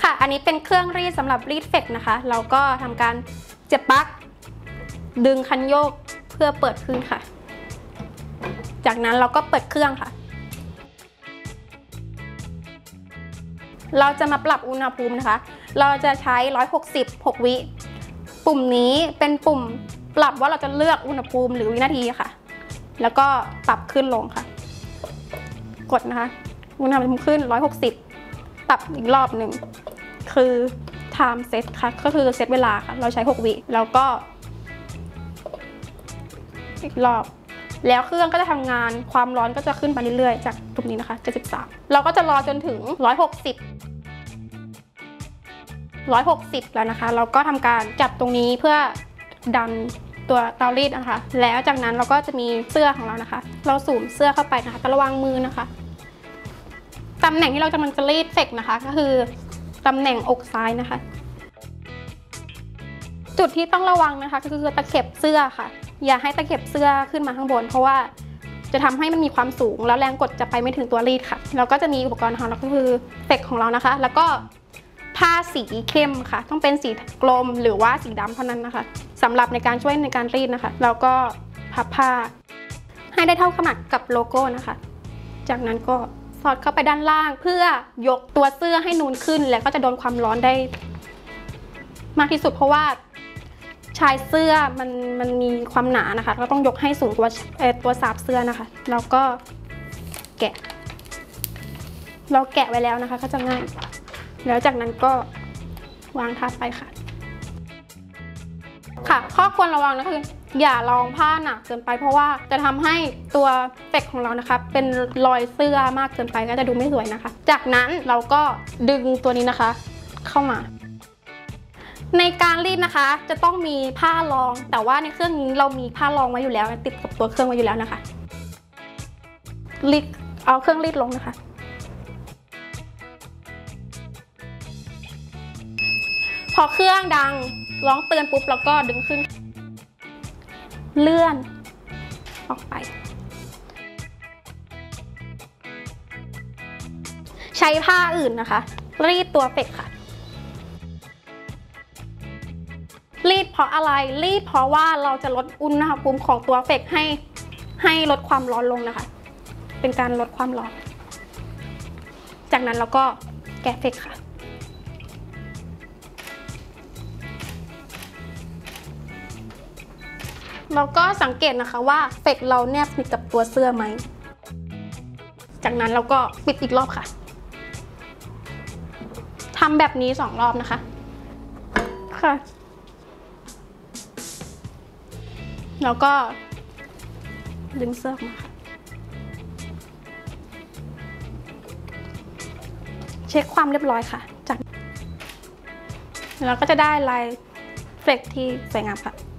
ค่ะอันนี้เป็นเครื่องรีดสำหรับรีดเฟกนะคะเราก็ทำการเสียบปลั๊กดึงคันโยกเพื่อเปิดขึ้นค่ะจากนั้นเราก็เปิดเครื่องค่ะเราจะมาปรับอุณหภูมินะคะเราจะใช้166วิปุ่มนี้เป็นปุ่มปรับว่าเราจะเลือกอุณหภูมิหรือวินาทีค่ะแล้วก็ปรับขึ้นลงค่ะกดนะคะอุณหภูมิขึ้น160ปรับอีกรอบหนึ่งคือ time set ค่ะก็คือเซตเวลาค่ะเราใช้6วิแล้วก็อีกรอบแล้วเครื่องก็จะทำงานความร้อนก็จะขึ้นไปเรื่อยๆจากตรงนี้นะคะ73เราก็จะรอจนถึง160แล้วนะคะเราก็ทำการจับตรงนี้เพื่อดันตัวเตารีดนะคะแล้วจากนั้นเราก็จะมีเสื้อของเรานะคะเราสูมเสื้อเข้าไปนะคะแต่ระวังมือนะคะตำแหน่งที่เรากำลังจะรีดเฟกนะคะก็คือตำแหน่งอกซ้ายนะคะจุดที่ต้องระวังนะคะก็คือตะเข็บเสื้อค่ะอย่าให้ตะเข็บเสื้อขึ้นมาข้างบนเพราะว่าจะทำให้มันมีความสูงแล้วแรงกดจะไปไม่ถึงตัวรีดค่ะเราก็จะมีอุปกรณ์ของเราก็คือเฟกของเรานะคะแล้วก็ผ้าสีเข้มค่ะต้องเป็นสีกลมหรือว่าสีดำเท่านั้นนะคะสำหรับในการช่วยในการรีดนะคะแล้วก็พับผ้าให้ได้เท่าขนาดกับโลโก้นะคะจากนั้นก็สอดเข้าไปด้านล่างเพื่อยกตัวเสื้อให้นูนขึ้นแล้วก็จะโดนความร้อนได้มากที่สุดเพราะว่าชายเสื้อมันมีความหนานะคะก็ต้องยกให้สูงกว่าตัวสาบเสื้อนะคะแล้วก็แกะเราแกะไว้แล้วนะคะก็จะง่ายแล้วจากนั้นก็วางทับไปค่ะข้อควรระวังนะคืออย่ารองผ้าหนักเกินไปเพราะว่าจะทำให้ตัวเฟกของเรานะคะเป็นรอยเสื้อมากเกินไปก็จะดูไม่สวยนะคะจากนั้นเราก็ดึงตัวนี้นะคะเข้ามาในการรีดนะคะจะต้องมีผ้ารองแต่ว่าในเครื่องนี้เรามีผ้ารองไว้อยู่แล้วติดกับตัวเครื่องไว้อยู่แล้วนะคะรีดเอาเครื่องรีดลงนะคะพอเครื่องดังร้องเตือนปุ๊บแล้วก็ดึงขึ้นเลื่อนออกไปใช้ผ้าอื่นนะคะรีดตัวเฟกค่ะรีดเพราะอะไรรีดเพราะว่าเราจะลดอุณหภูมิของตัวเฟกให้ลดความร้อนลงนะคะเป็นการลดความร้อนจากนั้นเราก็แกะเฟกค่ะเราก็สังเกตนะคะว่าเฟกเราแนบสนิทกับตัวเสื้อไหมจากนั้นเราก็ปิดอีกรอบค่ะทำแบบนี้2 รอบนะคะค่ะแล้วก็ดึงเสื้อออกมาค่ะเช็คความเรียบร้อยค่ะจากเราก็จะได้ลายเฟกที่สวยงามค่ะ